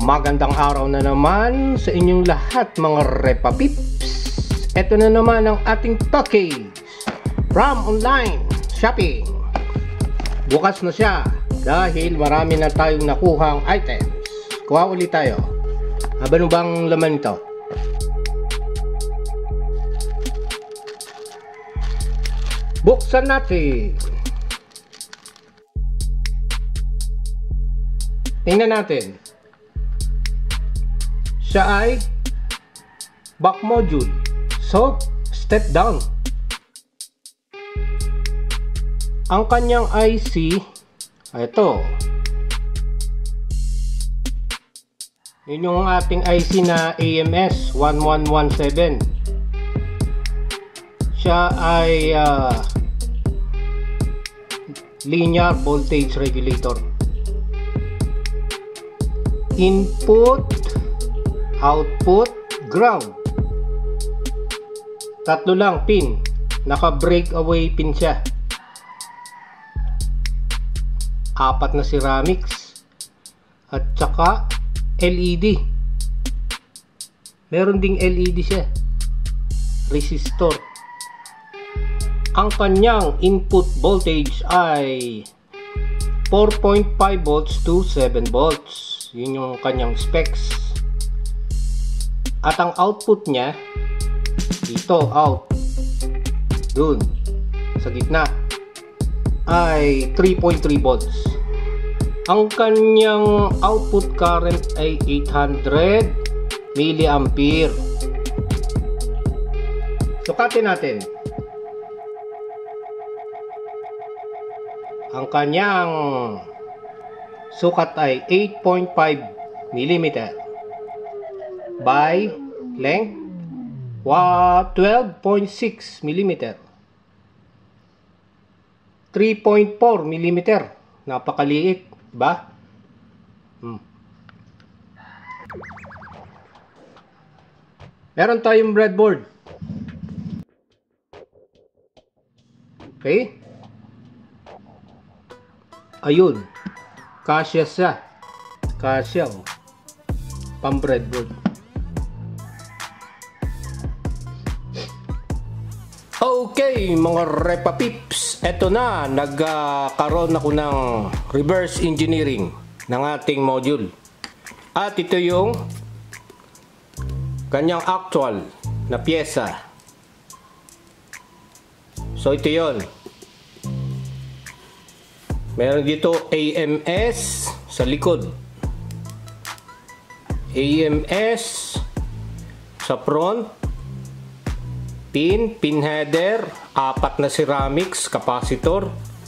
Magandang araw na naman sa inyong lahat mga Repa Pips. Ito na naman ang ating package from online shopping. Bukas na siya dahil marami na tayong nakuhang items. Kuha ulit tayo. Ano bang laman ito? Buksan natin. Tingnan natin. Siya ay back module. So, step down. Ang kanyang IC, ito. Yun yung ating IC na AMS 1117. Siya ay linear voltage regulator. Input, output, ground. Tatlo lang pin. Naka breakaway pin siya. 4 na ceramics. At saka LED. Meron ding LED siya. Resistor. Ang kanyang input voltage ay 4.5 volts to 7 volts. Yun yung kanyang specs. At ang output niya, dito, out. Dun, sa gitna, ay 3.3 volts. Ang kanyang output current ay 800 milliampere. Sukatin natin. Ang kanyang sukat ay 8.5 mm by length 12.6 mm. 3.4 mm. Napakaliit, ba? Meron tayong breadboard. Okay? Ayun. Kasya siya. Kasya, oh. Pang breadboard. Okay, mga Repa Pips. Eto na, nagkaroon ako ng reverse engineering ng ating module. At ito yung kanyang actual na pyesa. So, ito yun. Meron dito AMS sa likod. AMS sa front. Pin header, 4 na ceramics, capacitor.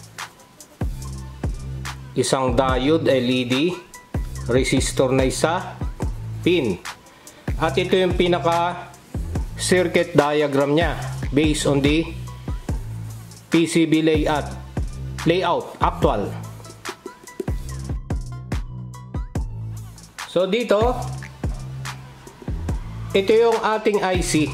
Isang diode LED, resistor na isa, pin. At ito yung pinaka circuit diagram niya based on the PCB layout actual. So dito, ito yung ating IC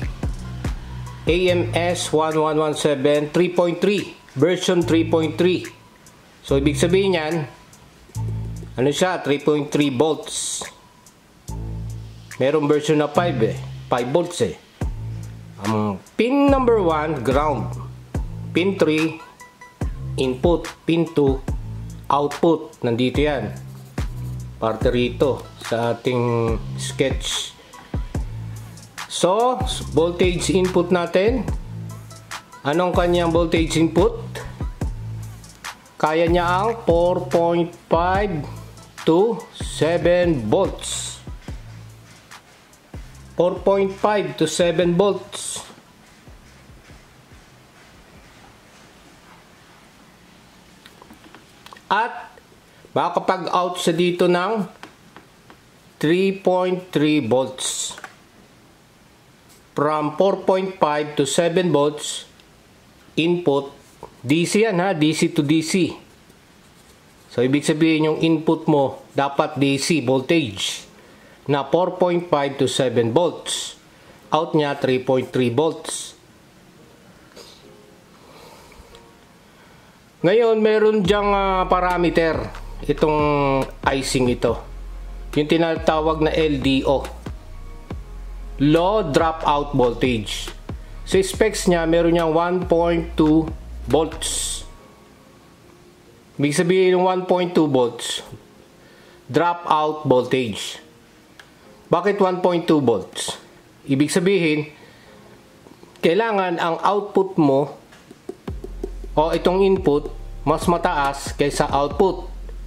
AMS 1117 3.3 version 3.3. So ibig sabihin niyan, ano siya, 3.3 volts. Merong version na 5 volts eh. Pin number 1 ground, pin 3 input, pin 2 output. Nandito yan, parte rito sa ating sketch. So, voltage input natin. Anong kanyang voltage input? Kaya niya ang 4.5 to 7 volts. 4.5 to 7 volts. At makakapag-out sa dito ng 3.3 volts. From 4.5 to 7 volts input. DC yan ha, DC to DC. So ibig sabihin yung input mo dapat DC voltage na 4.5 to 7 volts. Out niya 3.3 volts. Ngayon meron diyang parameter itong icing ito. yung tinatawag na LDO, low dropout voltage. Sa specs niya, meron niyang 1.2 volts. Ibig sabihin ng 1.2 volts, dropout voltage. Bakit 1.2 volts? Ibig sabihin, kailangan ang output mo o itong input mas mataas kaysa output.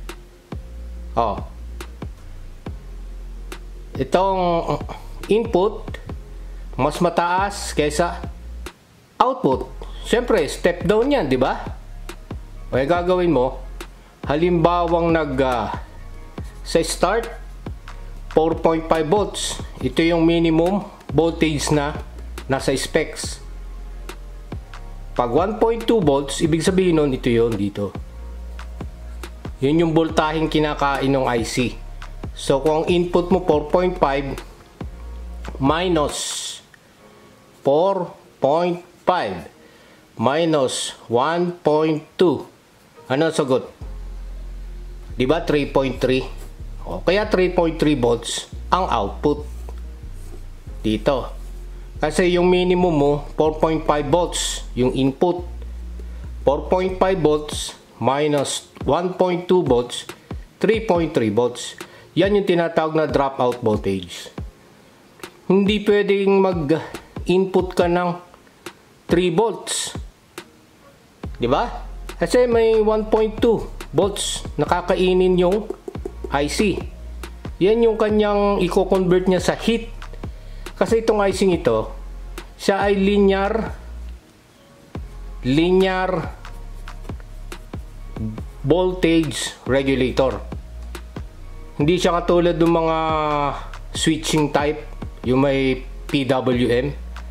Itong input mas mataas kaysa output. Siyempre, step down yan, di ba? O gagawin mo, halimbawang sa start 4.5 volts. Ito yung minimum voltage na nasa specs. Pag 1.2 volts, ibig sabihin nun, ito yun dito. Yun yung voltaheng kinakain ng IC. So, kung ang input mo 4.5 minus 4.5 minus 1.2, ano sagot? Diba 3.3? O, kaya 3.3 volts ang output dito. Kasi yung minimum mo 4.5 volts yung input. 4.5 volts minus 1.2 volts, 3.3 volts. Yan yung tinatawag na dropout voltage. Hindi pwedeng mag-input ka ng 3 volts. Di ba? Kasi may 1.2 volts nakakainin yung IC. Yan yung kanyang i-convert niya sa heat. Kasi itong IC ito, siya ay linear voltage regulator. Hindi siya katulad ng mga switching type, yung may PWM.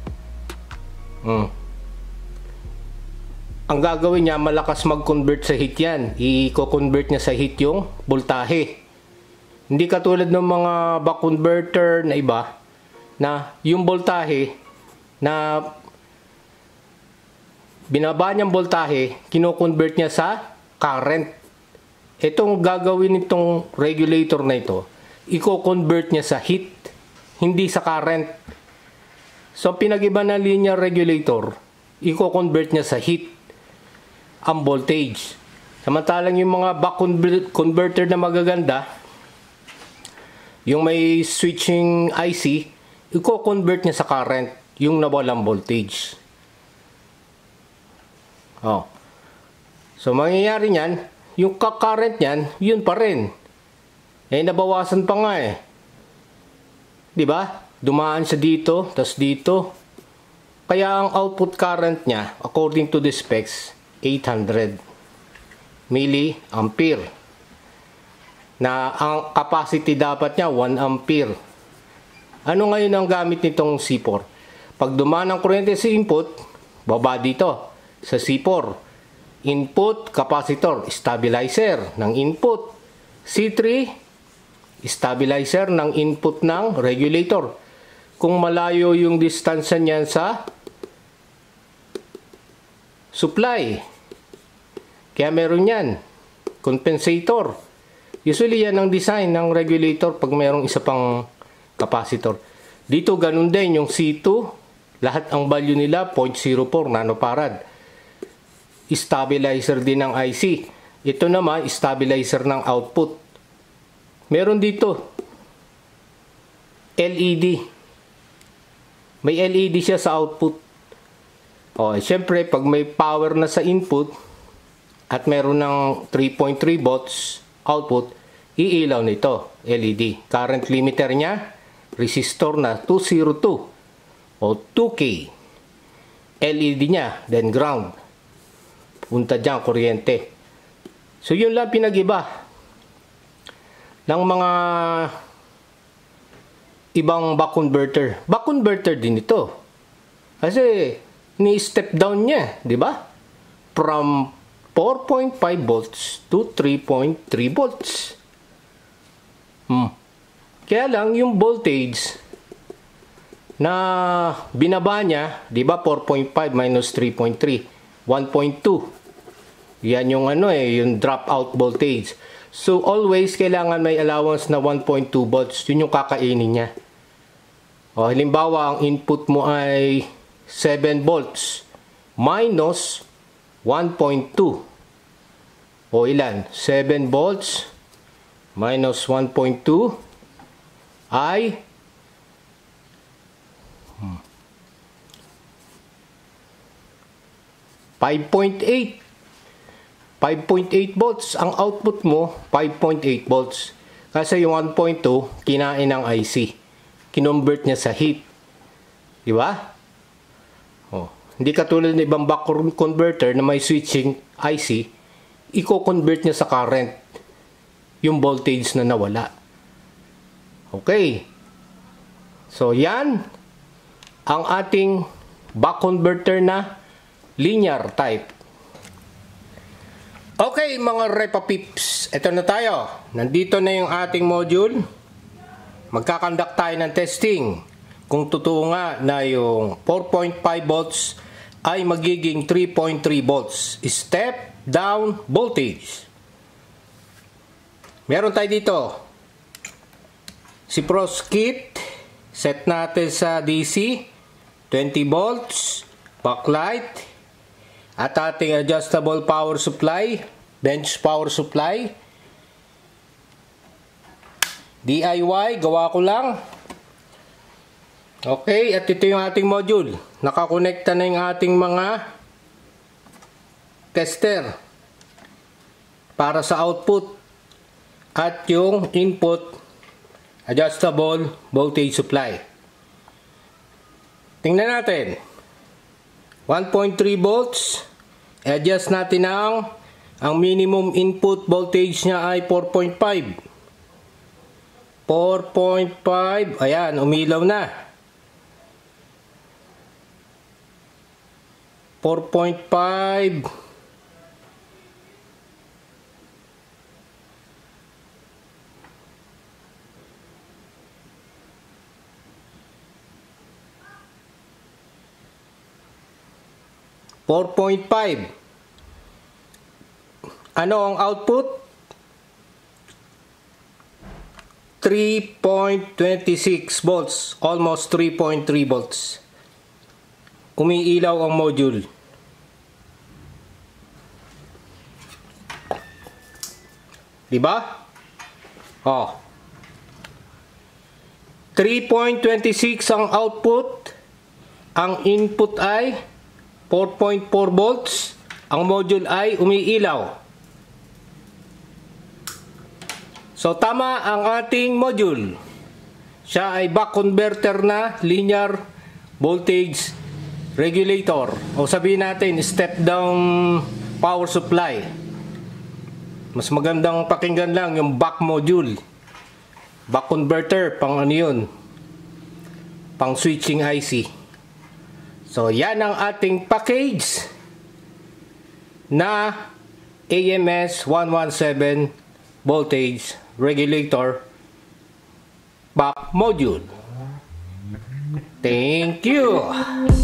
Ang gagawin niya, malakas mag-convert sa heat yan. I-convert niya sa heat yung voltahe. Hindi katulad ng mga buck converter na iba, na yung voltahe na binaba niyang voltahe, kino-convert niya sa current. Itong gagawin nitong regulator na ito, i-convert niya sa heat, hindi sa current. So, pinag-iba na linear regulator, i-convert niya sa heat ang voltage. Samantalang yung mga buck converter na magaganda, yung may switching IC, i-convert niya sa current yung nawalang voltage. So, mangyayari niyan, yung current niyan, yun pa rin. Nabawasan pa nga eh. Diba? Dumaan siya dito, tas dito. Kaya ang output current niya, according to the specs, 800 milliampere. Na ang capacity dapat niya, 1 ampere. Ano ngayon ang gamit nitong C4? Pag dumaan ang kuryente sa input, baba dito sa C4. Input capacitor, stabilizer ng input. C3, stabilizer ng input ng regulator. Kung malayo yung distansya niyan sa supply, kaya meron yan. Compensator. Usually yan ang design ng regulator pag merong isa pang capacitor. Dito ganun din yung C2, lahat ang value nila 0.04 nanofarad. Stabilizer din ng IC. Ito naman stabilizer ng output. Meron dito LED. May LED siya sa output. Syempre pag may power na sa input at meron ng 3.3 volts output, iilaw nito LED. Current limiter niya, resistor na 202 o 2K. LED niya, then ground. Punta dyan, kuryente. So, yun lang pinag-iba ng mga ibang buck converter. Buck converter din ito. Kasi, ni-step down niya, di ba? From 4.5 volts to 3.3 volts. Kaya lang, yung voltage na binaba niya, di ba 4.5 minus 3.3, 1.2. Yan yung yung dropout voltage. So always kailangan may allowance na 1.2 volts. Yun yung kakainin niya. O, halimbawa, ang input mo ay 7 volts minus 1.2. O ilan? 7 volts minus 1.2 ay 5.8. 5.8 volts. Ang output mo, 5.8 volts. Kasi yung 1.2, kinain ng IC. Kinonvert niya sa heat. Di ba? Oh. Hindi katulad ng ibang buck converter na may switching IC, i-convert niya sa current yung voltage na nawala. Okay. So, yan ang ating buck converter na linear type. Okay mga Repa Pips, ito na tayo. Nandito na yung ating module. Magkakandak tayo ng testing. Kung totoo nga na yung 4.5 volts ay magiging 3.3 volts. Step down voltage. Meron tayo dito. Si Pros Kit. Set natin sa DC. 20 volts. Backlight. At ating adjustable power supply, bench power supply. DIY, gawa ko lang. Okay, at ito yung ating module. Nakakonekta na yung ating mga tester para sa output at yung input adjustable voltage supply. Tingnan natin. 1.3 volts. Adjust natin ang minimum input voltage niya ay 4.5. 4.5. Ayan, umilaw na. 4.5. Ano ang output? 3.26 volts. Almost 3.3 volts. Umiilaw ang module. Diba? Oh. 3.26 ang output. Ang input ay 4.4 volts. Ang module ay umiilaw. So, tama ang ating module. Siya ay buck converter na linear voltage regulator. O sabihin natin, step down power supply. Mas magandang pakinggan lang yung buck module. Buck converter, pang ano yun? Pang switching IC. So, yan ang ating package na AMS 117 voltage regulator buck module. Thank you.